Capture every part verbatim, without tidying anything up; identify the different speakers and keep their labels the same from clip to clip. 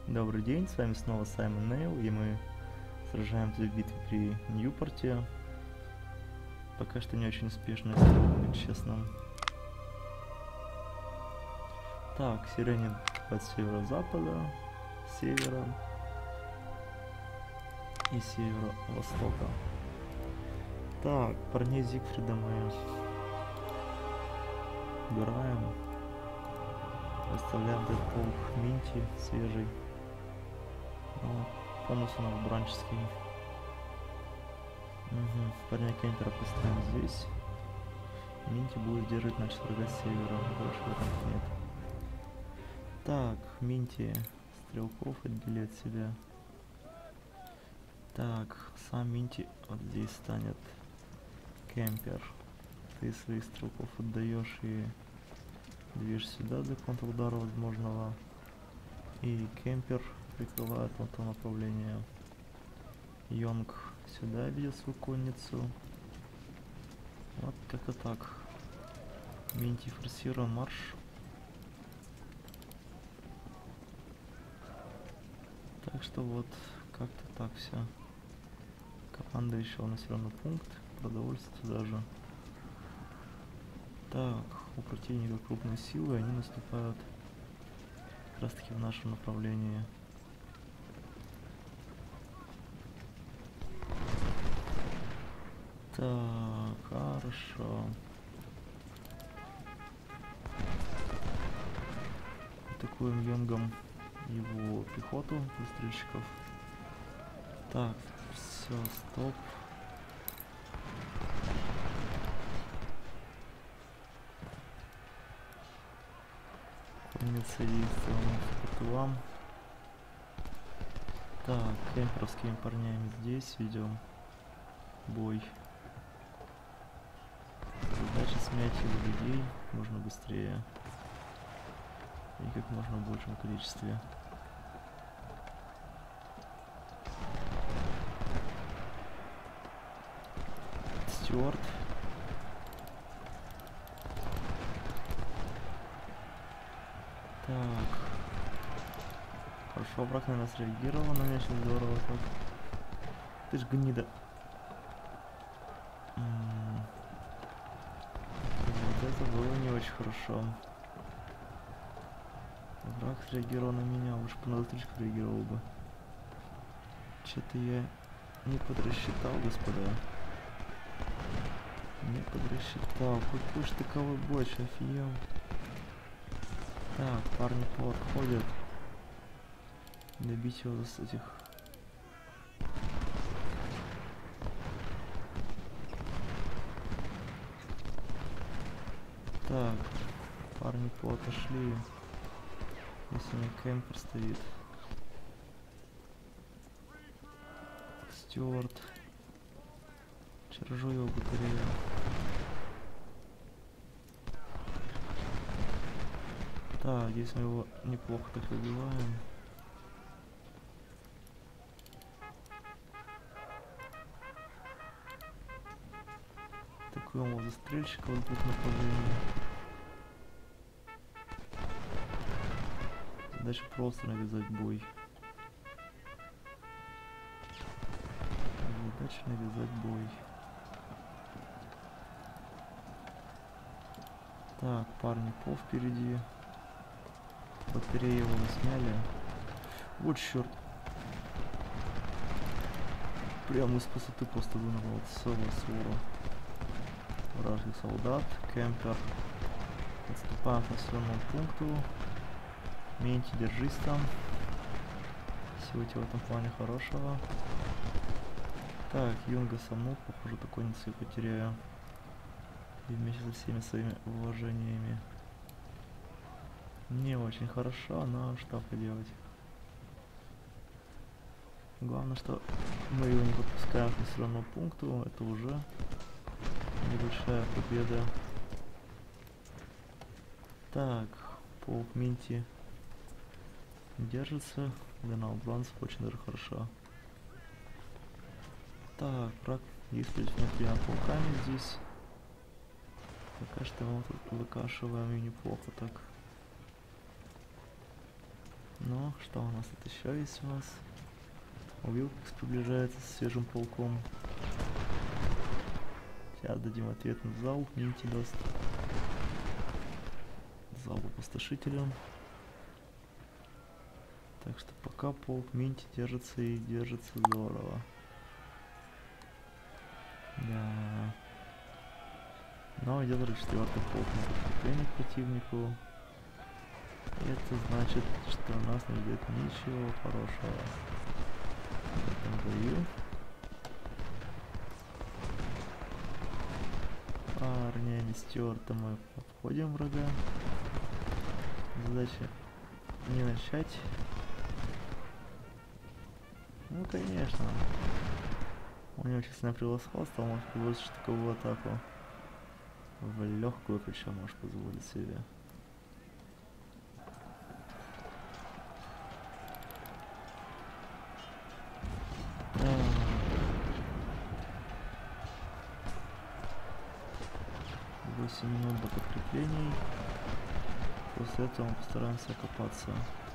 Speaker 1: Добрый день, с вами снова Саймон Нейл, и мы сражаемся в битве при Ньюпорте. Пока что не очень успешно, если быть честным. Так, сирени от северо-запада, севера и северо-востока. Так, парней Зигфрида мы убираем. Оставляем Дэдполк Минти свежий. Ну, конус у нас бранческий. Угу. Парня Кемпера поставим здесь. Минти будет держать наши врага с севера. Больше вариантов нет. Так, Минти стрелков отдели от себя. Так, сам Минти вот здесь станет Кемпер. Ты своих стрелков отдаешь и движешь сюда для контрудара возможного. И Кемпер прикрывает на то направление. Йонг сюда ведет свою конницу. Вот как-то так. Минти форсируем марш. Так что вот как-то так все. Команда еще у нас все равно пункт. Продовольствие даже. Так, у противника крупные силы, они наступают как раз таки в нашем направлении. Так, хорошо. Атакуем Йонгом его пехоту, выстрельщиков. Так, все, стоп. Конница действуем по тылам. Так, кемперовскими парнями здесь ведем бой. Задача смять его людей можно быстрее и как можно в большем количестве. Стюарт. Так. Хорошо, враг на нас реагировал, на меня сейчас здорово так. Ты ж гнида. М-м-м. Вот это было не очень хорошо. Враг среагировал на меня, уж по навстречу реагировал бы. Что-то я не подрасчитал, господа. Не подрасчитал. Какой штыковой бой, офигел. Так, парни подходят. Добить его с этих. Так, парни отошли. Если не Кемпер стоит. Стюарт. Чаржу его батарею. Так, здесь мы его неплохо так убиваем. Атакуем его застрельщика в двух направлениях. Задача просто навязать бой. Задача навязать бой. Так, парни по впереди. Батареи его сняли. Вот черт. Прямо из высоты просто вынырнул целую свору вражеских солдат. Кемпер. Отступаем к населенному пункту. Минти, держись там. Всего тебе в этом плане хорошего. Так, Юнга саму, похоже, такой конницу я потеряю. И вместе со всеми своими вложениями. Не очень хорошо, но что поделать. Главное, что мы его не подпускаем к населенному пункту. Это уже небольшая победа. Так, полк Минти держится. Генерал Бланс очень даже хорошо. Так, враг действует внутри полками здесь. Пока что мы тут выкашиваем и неплохо так. Ну, что у нас тут еще есть у нас? Уилкокс приближается с свежим полком. Сейчас дадим ответ на залп, Минти даст. Залп опустошителем. Так что пока полк Минти держится и держится здорово. Да. Но идет уже четвертый полк на подкрепление к противнику. Это значит, что у нас не ждет ничего хорошего в этом бою. Парнями Стюарта мы обходим врага. Задача не начать. Ну конечно. У него честное превосходство, он может позволить штыковую атаку. В легкую причем может позволить себе. восемь минут до подкреплений. После этого мы постараемся окопаться.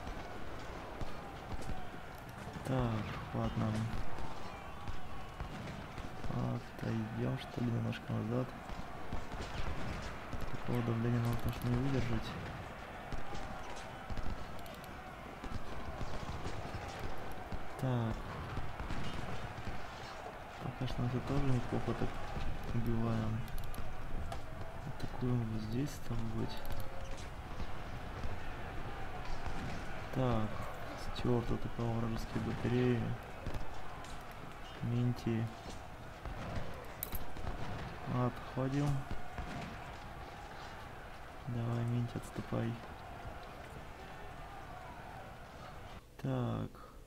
Speaker 1: Так, ладно. Отойдем что ли немножко назад. Такого давления нам точно не выдержать. Так. Пока что мы это тоже неплохо так убиваем. Атакуем вот здесь, стало быть. Так. Стюарт атаковал вражеские батареи. Минти. Отходим. Давай, Минти, отступай. Так.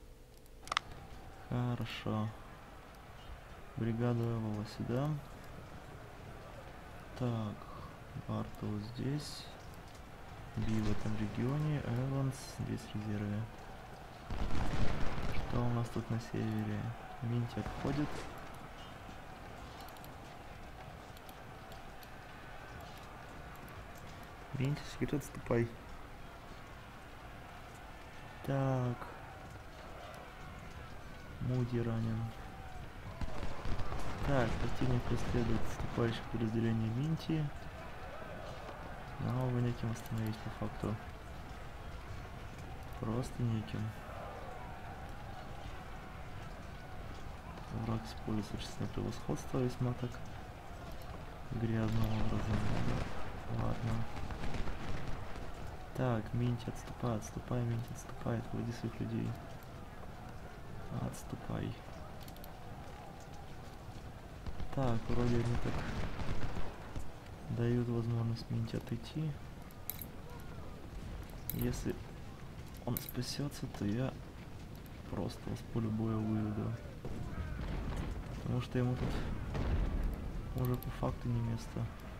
Speaker 1: Хорошо. Бригаду Эвола сюда. Так. Барта вот здесь. Би в этом регионе. Эванс здесь в резерве. Что у нас тут на севере? Минти отходит. Минти, вперед, отступай. Так. Муди ранен. Так, противник преследует отступающее подразделение Минти. Но его неким остановить по факту. Просто неким. Враг использует существенное превосходство весьма так грязным образом. Ладно. Так, Минти, отступай, отступай, Минти, отступай, отводи своих людей. Отступай. Так, вроде они так дают возможность Минти отойти. Если он спасется, то я просто с поля боя выведу. Потому что ему тут уже по факту не место.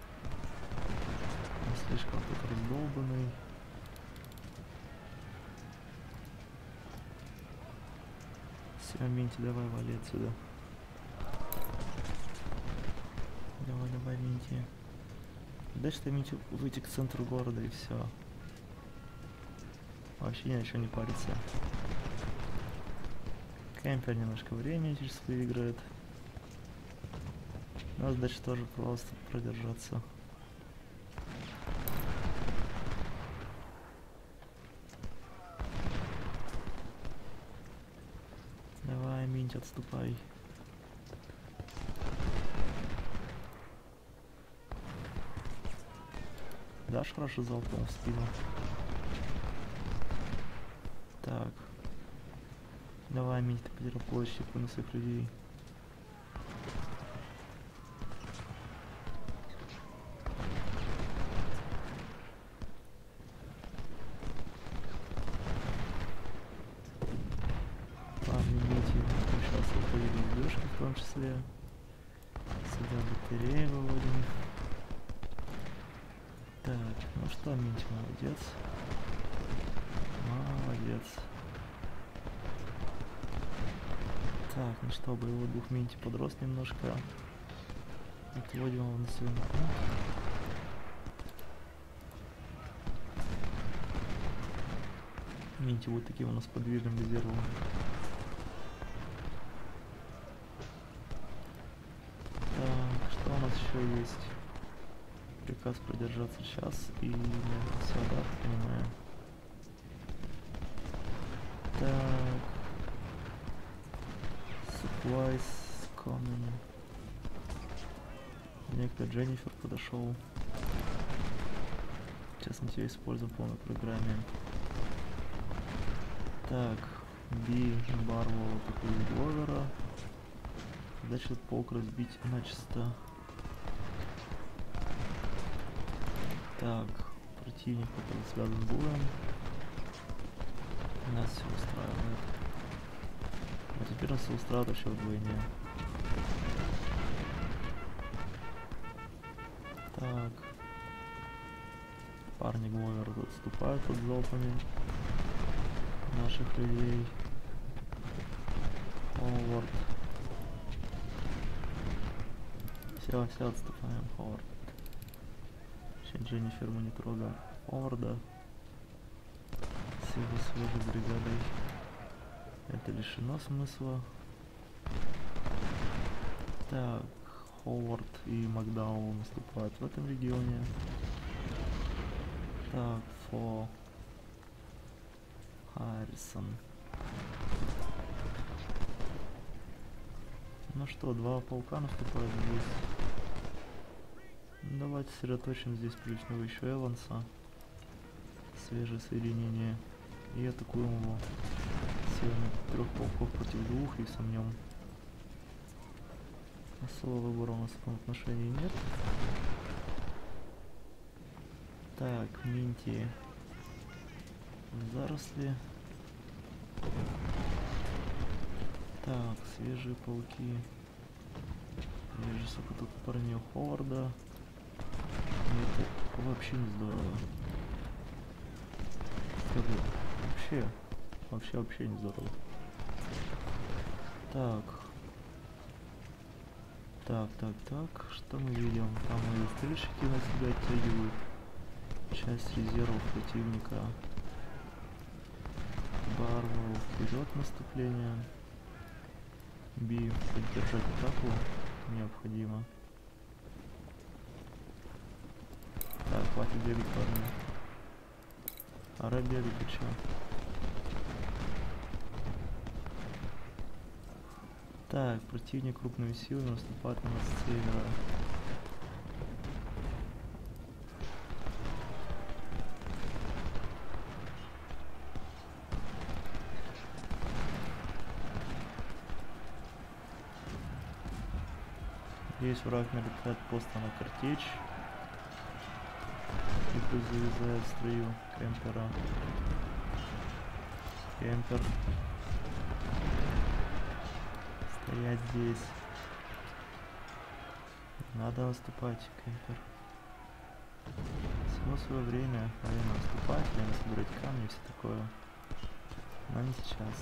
Speaker 1: Он слишком тут раздолбанный. Все, Минти, давай вали отсюда. Давай, давай, Минти. Дай что Минти выйти к центру города и все. Вообще ни о чем не парится. Кемпер немножко времени через выиграет. У нас дальше тоже просто продержаться. Давай, Минти, отступай. Дашь хорошо залпом в спину? Так. Давай, Минти, ты потерял площадь на своих людей. Ладно, Минти, сейчас я поеду в вышки в том числе. Сюда батареи выводим. Так, ну что, Минти, молодец. Молодец. Так, ну что, боевой дух Минти подрос немножко. Отводим его на свой пункт. Минти вот таким у нас подвижным резервом. Так, что у нас еще есть? Приказ продержаться час и все, да, понимаю. Так. Supplies coming. Некто Дженнифер подошел. Сейчас мы тебя используем в полной программе. Так, Би Барвелл такой Гловера. Задача этот полк разбить начисто. Так, противник, который связан с боем. Нас все устраивает. А теперь нас все устраивает вообще вдвойне. Так. Парни Гловер отступают под залпами наших людей. Ховард. Все, все отступаем, Ховард. Сейчас Дженнифер мы не трогаем. Ховарда. С его свежей бригадой. Это лишено смысла. Так, Ховард и Макдауэлл наступают в этом регионе. Так, Фо Харрисон. Ну что, два полка наступают здесь. Давайте сосредоточим здесь прежде всего еще Эванса. Свежее соединение. И атакуем его силами трех полков против двух и сомнем. Особого выбора у нас в этом отношении нет. Так, Минти в заросли. Так, свежие полки. Вижу, сколько тут парней Ховарда. Это вообще не здорово. Скажи, вообще, вообще, вообще не здорово. Так. Так, так, так, что мы видим? Там мои стрельщики на себя оттягивают. Часть резервов противника. Барвелл вперед наступление. Би поддержать атаку необходимо. Так, хватит бегать, парни. Ара бегать, ты чё? Так, противник крупными силами наступает на нас с севера. Здесь враг налетает просто на картечь. И пусть завязает в строю кемпера. Кемпер. Стоять здесь. Надо наступать, кемпер. Всего свое время, время наступать, время собирать камни и все такое. Но не сейчас.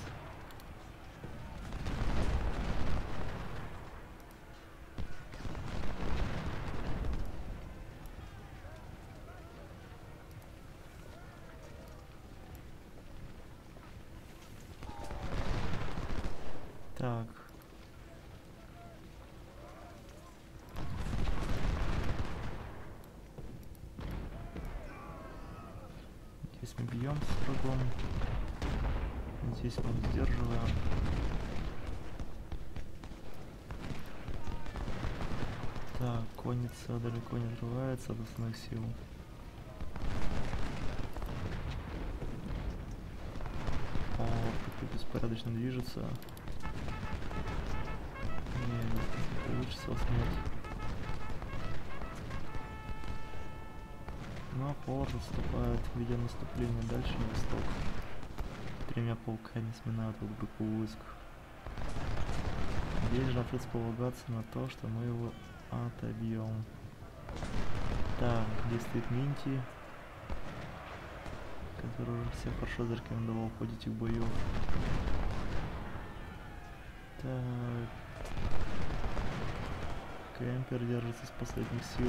Speaker 1: Так. Здесь мы бьем с врагом. Здесь мы сдерживаем. Так, конница далеко не отрывается от основных сил. О, как-то беспорядочно движется. Получится снять. Но Ховард отступает, ведя наступление дальше на восток. Тремя полками сминают вот группу войск. Здесь же отец полагаться на то, что мы его отобьем. Так, здесь стоит Минти, который уже всех хорошо зарекомендовал в ходе этих боев. Так. Кемпер держится с последних сил.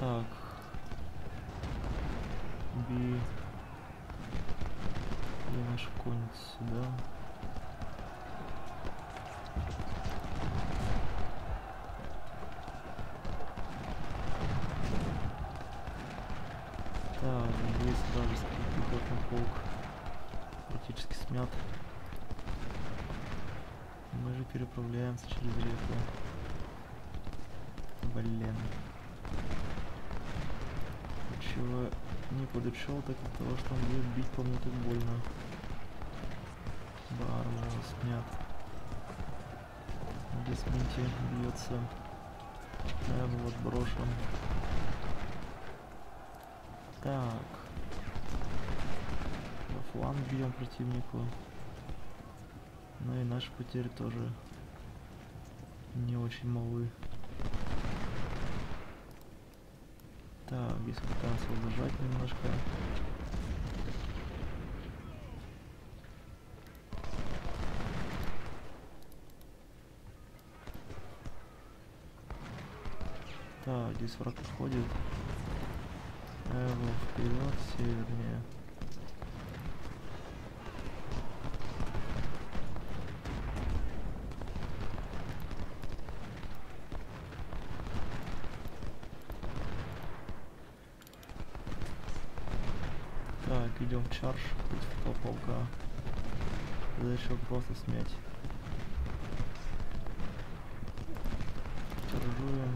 Speaker 1: Так. Би. И наш конь сюда. Так, здесь вражеский пехотный полк практически смят. Мы же переправляемся через реку. Блин. Чего не подошел, так от того, что он будет бить по мне так больно. Барма смят. Здесь Минти бьется. Да, вот брошен. Так. Во фланг бьем противнику. Ну и наши потери тоже не очень малы. Так, здесь пытаемся зажать немножко. Так, здесь враг подходит. Эво, вперед, севернее. Так, идем в чарж против этого полка. Дальше просто смять. Чаржуем.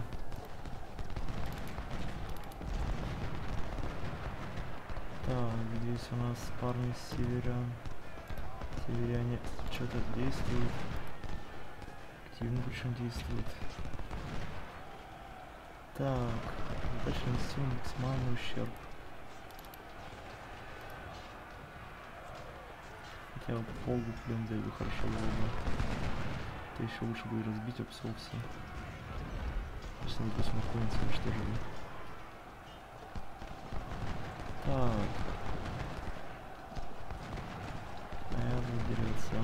Speaker 1: Так, здесь у нас парни с северян. Северяне что-то действуют. Активно причем действуют. Так, дальше нанесем максимальный ущерб. Хотя бы полгу плен взять бы хорошо было бы. Это еще лучше бы разбить об все. Если мы просто находимся, уничтожили. Так. Эва берется.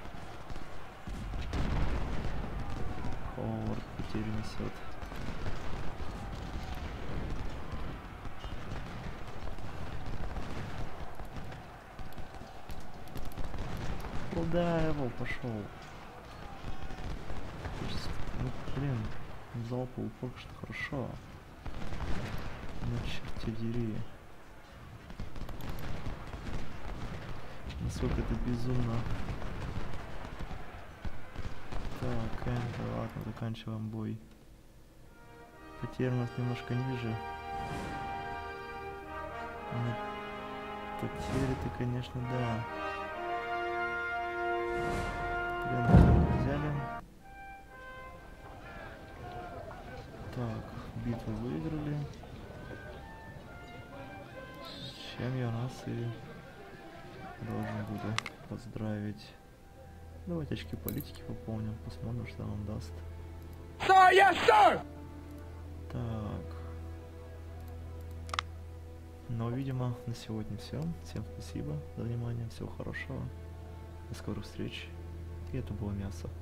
Speaker 1: Ховард потери несет. Куда его пошел? Ну блин, залпал упор, что хорошо. Ну черт дери. Насколько это безумно. Так, Энтер, ладно, заканчиваем бой. Потери у нас немножко ниже. Но потери-то, конечно, да. Энтер взяли. Так, битву выиграли. С чем я нас и должен буду поздравить. Давайте очки политики пополним, посмотрим, что нам даст. Sir, yes, sir! Так. Ну, видимо, на сегодня все. Всем спасибо за внимание, всего хорошего. До скорых встреч. И это было мясо.